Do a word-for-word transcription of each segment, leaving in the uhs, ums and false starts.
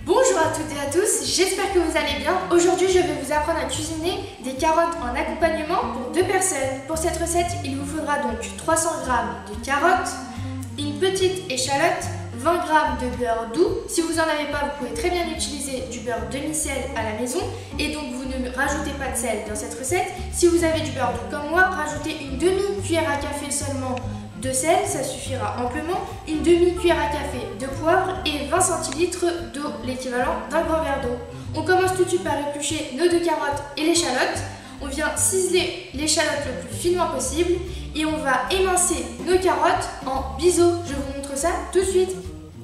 Bonjour à toutes et à tous, j'espère que vous allez bien. Aujourd'hui, je vais vous apprendre à cuisiner des carottes en accompagnement pour deux personnes. Pour cette recette, il vous faudra donc trois cents grammes de carottes, une petite échalote, vingt grammes de beurre doux. Si vous n'en avez pas, vous pouvez très bien utiliser du beurre demi-sel à la maison et donc vous ne rajoutez pas de sel dans cette recette. Si vous avez du beurre doux comme moi, rajoutez une demi-cuillère à café seulement de sel, ça suffira amplement, une demi-cuillère à café de poivre et vingt centilitres d'eau, l'équivalent d'un grand verre d'eau. On commence tout de suite par éplucher nos deux carottes et l'échalote. On vient ciseler l'échalote le plus finement possible et on va émincer nos carottes en biseaux. Je vous montre ça tout de suite.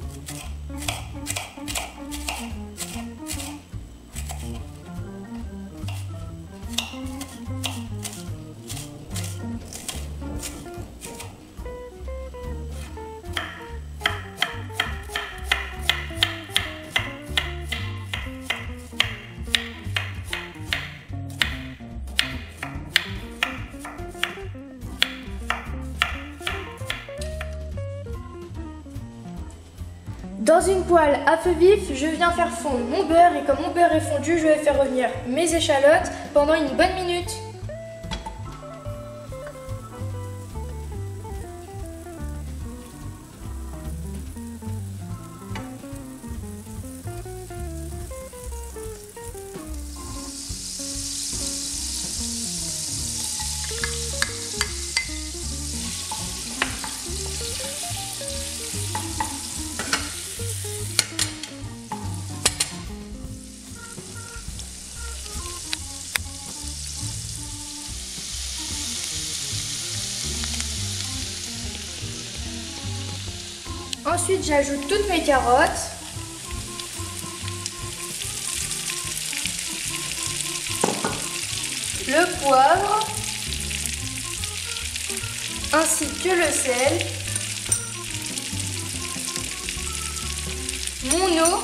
Dans une poêle à feu vif, je viens faire fondre mon beurre et comme mon beurre est fondu, je vais faire revenir mes échalotes pendant une bonne minute. Ensuite, j'ajoute toutes mes carottes. Le poivre, ainsi que le sel, mon eau,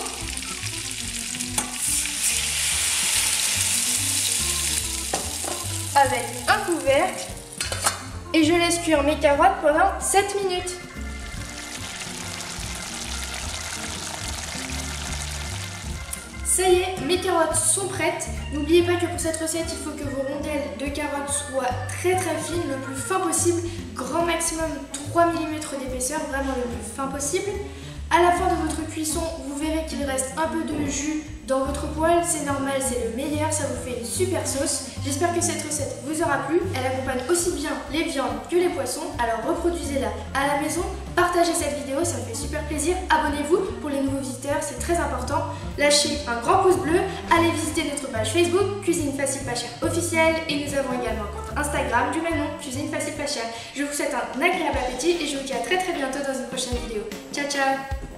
avec un couvercle et je laisse cuire mes carottes pendant sept minutes. Ça y est, mes carottes sont prêtes. N'oubliez pas que pour cette recette, il faut que vos rondelles de carottes soient très très fines, le plus fin possible, grand maximum trois millimètres d'épaisseur, vraiment le plus fin possible. À la fin de votre cuisson, vous verrez qu'il reste un peu de jus dans votre poêle, c'est normal, c'est le meilleur, ça vous fait une super sauce. J'espère que cette recette vous aura plu, elle accompagne aussi bien les viandes que les poissons, alors reproduisez-la à la maison, partagez cette vidéo, ça me fait super plaisir, abonnez-vous pour les nouveaux visiteurs, c'est très important, lâchez un grand pouce bleu, allez visiter notre page Facebook, Cuisine Facile Pas Chère officielle, et nous avons également un compte Instagram du même nom, Cuisine Facile Pas Chère. Je vous souhaite un agréable appétit et je vous dis à très très bientôt dans une prochaine vidéo. Ciao ciao.